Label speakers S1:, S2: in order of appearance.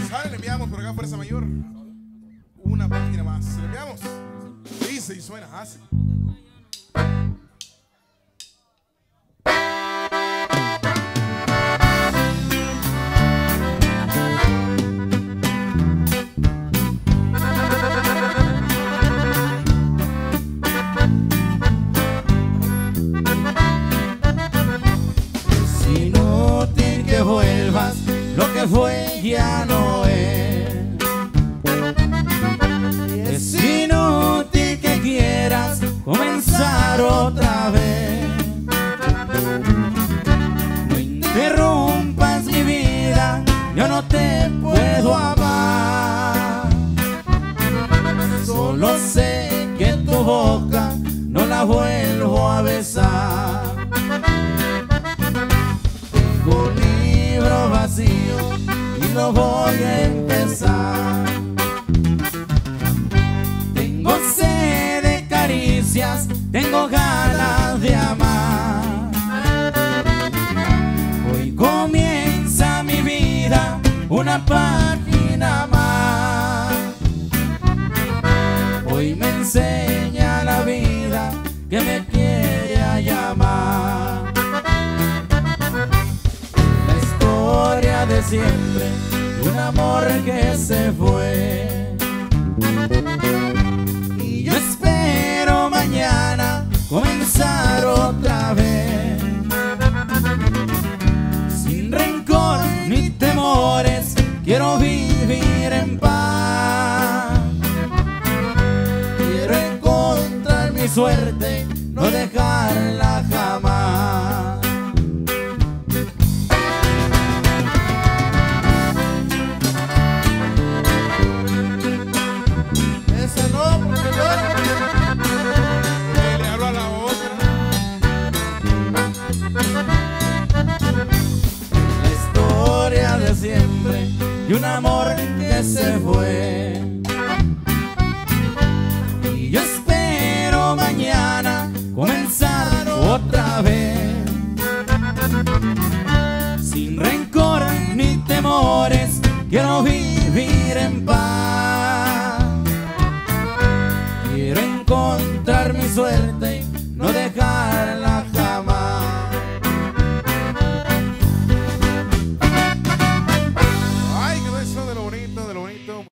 S1: ¿Sale? Le enviamos por acá Fuerza Mayor. Una página más. Le enviamos. Dice y suena así.
S2: Es inútil que vuelvas, lo que fue ya no es. Es inútil que quieras comenzar otra vez. No interrumpas mi vida, yo no te puedo amar. Solo sé que tu boca no la vuelvo a besar. Tengo un libro vacío y lo voy a empezar. Tengo sed de caricias, tengo ganas de amar. Hoy comienza mi vida, una página más. Hoy me enseña la vida que me quiere llamar. La historia de siempre, un amor que se fue. Y yo espero mañana comenzar otra vez. Sin rencor ni temores, quiero vivir en paz. Quiero encontrar mi suerte, no dejarla jamás.
S1: Esa no, porque llora. Le hablo a la otra.
S2: La historia de siempre y un amor que se fue. Y yo espero mañana comenzar otra vez. Sin rencor ni temores, quiero vivir en paz. Quiero encontrar mi suerte, no dejarla